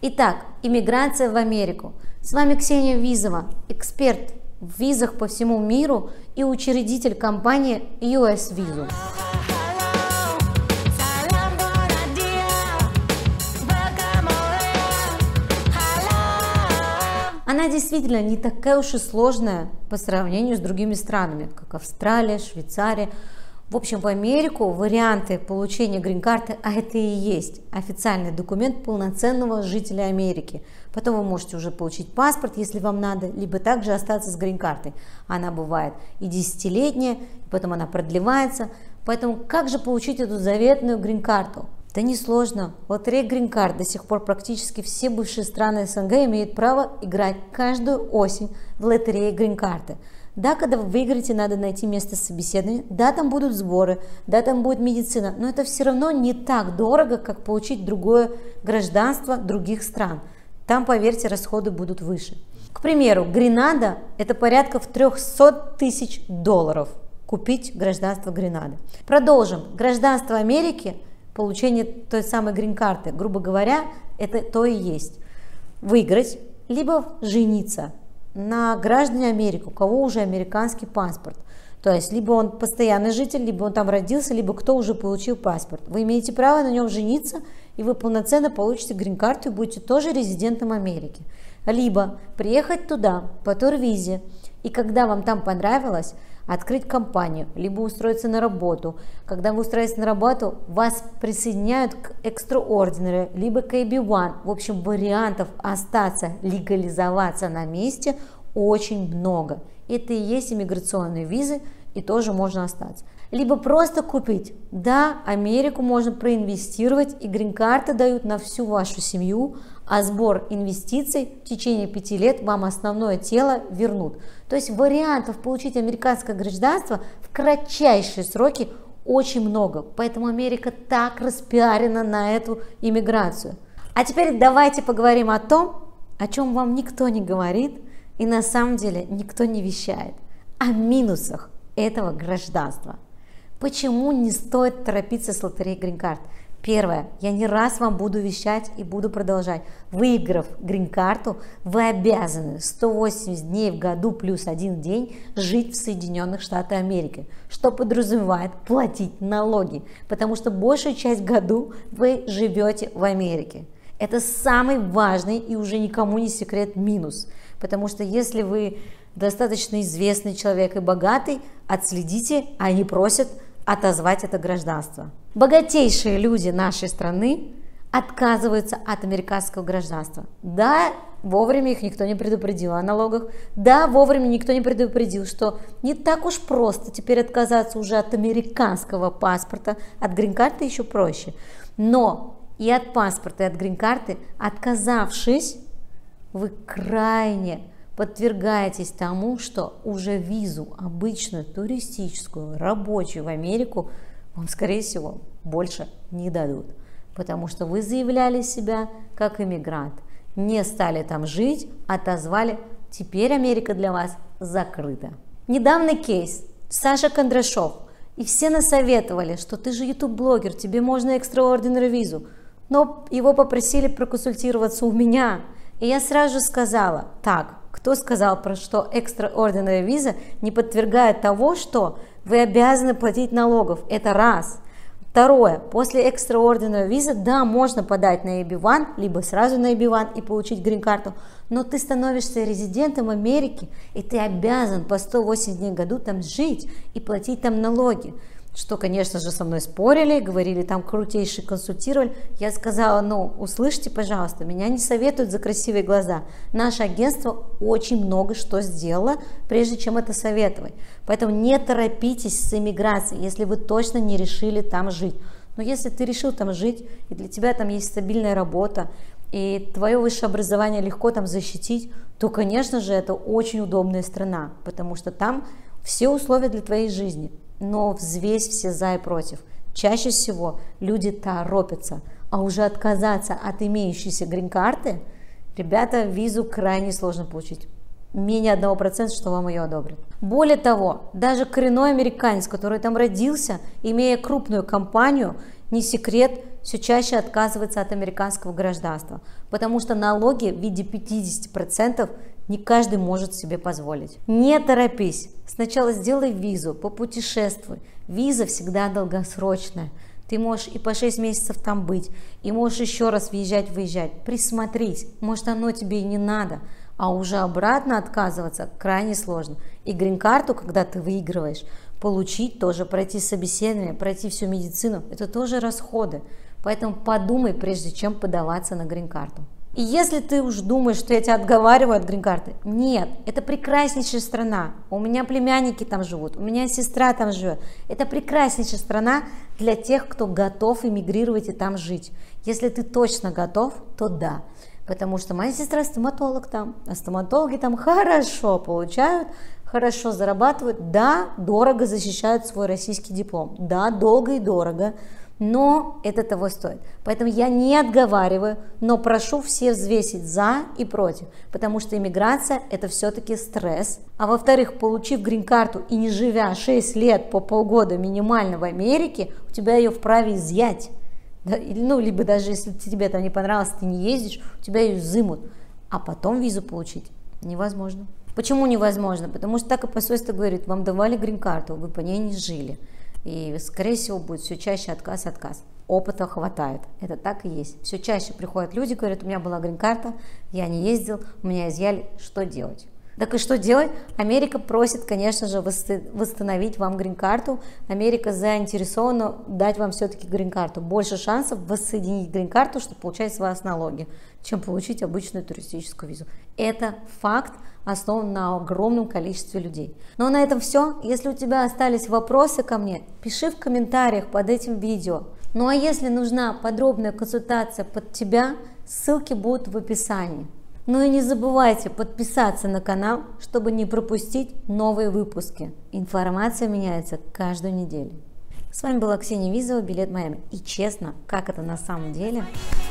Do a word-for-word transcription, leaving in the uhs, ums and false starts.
Итак, иммиграция в Америку. С вами Ксения Визова, эксперт в визах по всему миру и учредитель компании ю эс Visa. Она действительно не такая уж и сложная по сравнению с другими странами, как Австралия, Швейцария. В общем, в Америку варианты получения грин-карты, а это и есть официальный документ полноценного жителя Америки. Потом вы можете уже получить паспорт, если вам надо, либо также остаться с грин-картой. Она бывает и десятилетняя, потом она продлевается. Поэтому как же получить эту заветную грин-карту? Да несложно. Лотерея грин-карт до сих пор практически все бывшие страны СНГ имеют право играть каждую осень в лотерее грин-карты. Да, когда вы выиграете, надо найти место собеседования, да, там будут сборы, да, там будет медицина, но это все равно не так дорого, как получить другое гражданство других стран. Там, поверьте, расходы будут выше. К примеру, Гренада – это порядка в триста тысяч долларов купить гражданство Гренады. Продолжим. Гражданство Америки, получение той самой грин-карты, грубо говоря, это то и есть. Выиграть, либо жениться на граждане Америки, у кого уже американский паспорт. То есть, либо он постоянный житель, либо он там родился, либо кто уже получил паспорт. Вы имеете право на нем жениться, и вы полноценно получите грин-карту и будете тоже резидентом Америки. Либо приехать туда по турвизе, и когда вам там понравилось, открыть компанию, либо устроиться на работу. Когда вы устроитесь на работу, вас присоединяют к Extraordinary, либо к эй би один. В общем, вариантов остаться, легализоваться на месте очень много. Это и есть иммиграционные визы, и тоже можно остаться. Либо просто купить. Да, Америку можно проинвестировать, и грин-карты дают на всю вашу семью, а сбор инвестиций в течение пяти лет вам основное тело вернут. То есть вариантов получить американское гражданство в кратчайшие сроки очень много. Поэтому Америка так распиарена на эту иммиграцию. А теперь давайте поговорим о том, о чем вам никто не говорит и на самом деле никто не вещает. О минусах этого гражданства. Почему не стоит торопиться с лотереей грин-карт? Первое. Я не раз вам буду вещать и буду продолжать. Выиграв грин-карту, вы обязаны сто восемьдесят дней в году плюс один день жить в Соединенных Штатах Америки, что подразумевает платить налоги, потому что большую часть году вы живете в Америке. Это самый важный и уже никому не секрет минус, потому что если вы достаточно известный человек и богатый, отследите, они просят отозвать это гражданство. Богатейшие люди нашей страны отказываются от американского гражданства. Да, вовремя их никто не предупредил о налогах. Да, вовремя никто не предупредил, что не так уж просто теперь отказаться уже от американского паспорта. От грин-карты еще проще. Но и от паспорта, и от грин-карты, отказавшись, вы крайне подвергаетесь тому, что уже визу обычную, туристическую, рабочую в Америку вам, скорее всего, больше не дадут, потому что вы заявляли себя как иммигрант, не стали там жить, отозвали, теперь Америка для вас закрыта. Недавний кейс. Саша Кондрашов. И все насоветовали, что ты же ютуб-блогер, тебе можно Extraordinary визу, но его попросили проконсультироваться у меня, и я сразу же сказала, так, кто сказал, про что Extraordinary виза не подвергает того, что вы обязаны платить налогов? Это раз. Второе. После Extraordinary визы, да, можно подать на эй би один, либо сразу на эй би один и получить грин-карту, но ты становишься резидентом Америки, и ты обязан по сто восемьдесят дней в году там жить и платить там налоги. Что, конечно же, со мной спорили, говорили, там крутейший консультировали. Я сказала, ну, услышьте, пожалуйста, меня не советуют за красивые глаза. Наше агентство очень много что сделало, прежде чем это советовать. Поэтому не торопитесь с иммиграцией, если вы точно не решили там жить. Но если ты решил там жить, и для тебя там есть стабильная работа, и твое высшее образование легко там защитить, то, конечно же, это очень удобная страна, потому что там все условия для твоей жизни. Но взвесь все за и против. Чаще всего люди торопятся, а уже отказаться от имеющейся грин-карты, ребята, визу крайне сложно получить. Менее одного процента, что вам ее одобрят. Более того, даже коренной американец, который там родился, имея крупную компанию, не секрет, все чаще отказывается от американского гражданства, потому что налоги в виде пятидесяти процентов не каждый может себе позволить. Не торопись, сначала сделай визу, попутешествуй. Виза всегда долгосрочная. Ты можешь и по шесть месяцев там быть, и можешь еще раз въезжать-выезжать. Присмотрись, может оно тебе и не надо, а уже обратно отказываться крайне сложно. И грин-карту, когда ты выигрываешь, получить тоже, пройти собеседование, пройти всю медицину, это тоже расходы. Поэтому подумай, прежде чем подаваться на грин-карту. И если ты уж думаешь, что я тебя отговариваю от грин-карты, нет, это прекраснейшая страна. У меня племянники там живут, у меня сестра там живет. Это прекраснейшая страна для тех, кто готов эмигрировать и там жить. Если ты точно готов, то да. Потому что моя сестра стоматолог там, а стоматологи там хорошо получают, хорошо зарабатывают, да, дорого защищают свой российский диплом, да, долго и дорого, но это того стоит. Поэтому я не отговариваю, но прошу все взвесить за и против, потому что иммиграция это все-таки стресс. А во-вторых, получив грин-карту и не живя шесть лет по полгода минимально в Америке, у тебя ее вправе изъять. Да, ну, либо даже если тебе там не понравилось, ты не ездишь, у тебя ее изымут, а потом визу получить невозможно. Почему невозможно? Потому что так и посольство говорит, вам давали грин-карту, вы по ней не жили. И, скорее всего, будет все чаще отказ, отказ. Опыта хватает, это так и есть. Все чаще приходят люди, говорят, у меня была грин-карта, я не ездил, у меня изъяли, что делать? Так и что делать? Америка просит, конечно же, восстановить вам грин-карту. Америка заинтересована дать вам все-таки грин-карту. Больше шансов воссоединить грин-карту, чтобы получать с вас налоги, чем получить обычную туристическую визу. Это факт, основан на огромном количестве людей. Но на этом все. Если у тебя остались вопросы ко мне, пиши в комментариях под этим видео. Ну а если нужна подробная консультация под тебя, ссылки будут в описании. Ну и не забывайте подписаться на канал, чтобы не пропустить новые выпуски. Информация меняется каждую неделю. С вами была Ксения Визова, Билет Майами. И честно, как это на самом деле?